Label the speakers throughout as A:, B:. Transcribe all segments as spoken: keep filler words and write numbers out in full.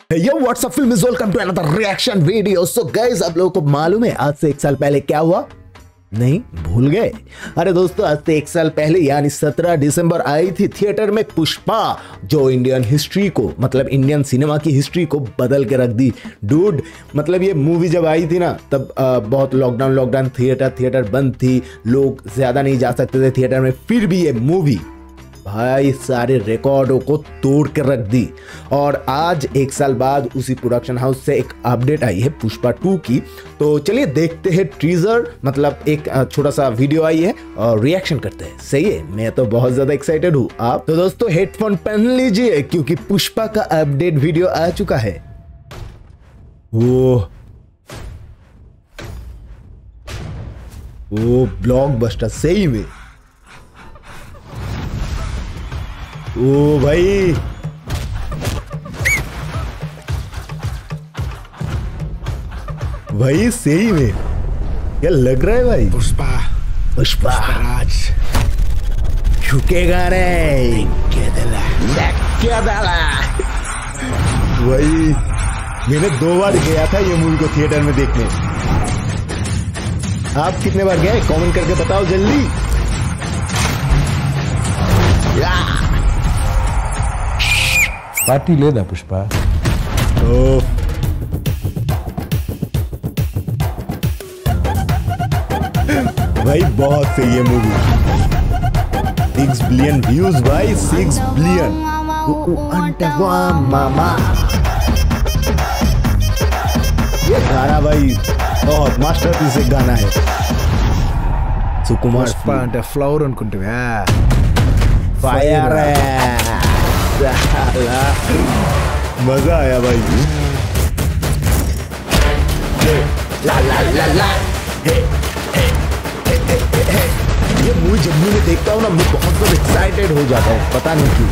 A: Yo what's up film is welcome to another reaction video. So guys, आप लोगों को मालूम है आज से एक साल पहले क्या हुआ? नहीं भूल गए? अरे दोस्तों, आज से एक साल पहले यानी सत्रह दिसंबर आई थी थिएटर में पुष्पा, जो इंडियन हिस्ट्री को मतलब इंडियन सिनेमा की हिस्ट्री को बदल के रख दी। डूड, मतलब ये मूवी जब आई थी ना तब आ, बहुत लॉकडाउन लॉकडाउन थिएटर थिएटर बंद थी, लोग ज्यादा नहीं जा सकते थे थिएटर में, फिर भी ये मूवी भाई सारे रिकॉर्डों को तोड़ के रख दी। और आज एक साल बाद उसी प्रोडक्शन हाउस से एक अपडेट आई है पुष्पा टू की। तो चलिए देखते हैं टीजर, मतलब एक छोटा सा वीडियो आई है और रिएक्शन करते हैं। सही है, मैं तो बहुत ज्यादा एक्साइटेड हूँ। आप तो दोस्तों हेडफोन पहन लीजिए क्योंकि पुष्पा का अपडेट वीडियो आ चुका है। वो वो ब्लॉकबस्टर सही में। ओ भाई, भाई सही में क्या लग रहा है भाई?
B: पुष्पा
A: पुष्पा
B: राज
A: झुकेगा रे क्या डाला भाई। मैंने दो बार गया था ये मूवी को थिएटर में देखने। आप कितने बार गए कमेंट करके बताओ जल्दी।
B: पार्टी लेना पुष्पा।
A: ओ भाई बहुत सही है मूवी। सिक्स बिलियन व्यूज भाई, सिक्स बिलियन। मामा ये गाना भाई बहुत मास्टरपीस एक गाना है। सुकुमार
B: पुष्पा అంటే ఫ్లవర్ అనుకుంటువా?
A: फायर है, मजा आया भाई। ला ला ला ला हे, हे, हे, हे, हे, हे। ये मूवी जब मैं देखता हूँ ना मैं बहुत ज्यादा एक्साइटेड हो जाता हूँ, पता नहीं क्यों।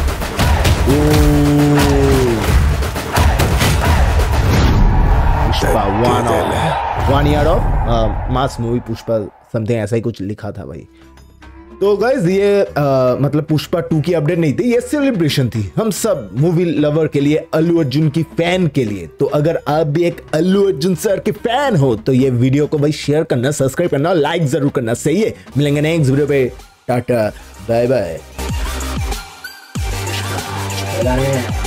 A: Pushpa one of one year of mass movie Pushpa something ऐसा ही कुछ लिखा था भाई। तो गाइज ये आ, मतलब पुष्पा टू की अपडेट नहीं थी, ये सेलिब्रेशन थी हम सब मूवी लवर के लिए, अल्लू अर्जुन की फैन के लिए। तो अगर आप भी एक अल्लू अर्जुन सर के फैन हो तो ये वीडियो को भाई शेयर करना, सब्सक्राइब करना, लाइक जरूर करना। सही है, मिलेंगे नेक्स्ट वीडियो पे। Tata bye bye.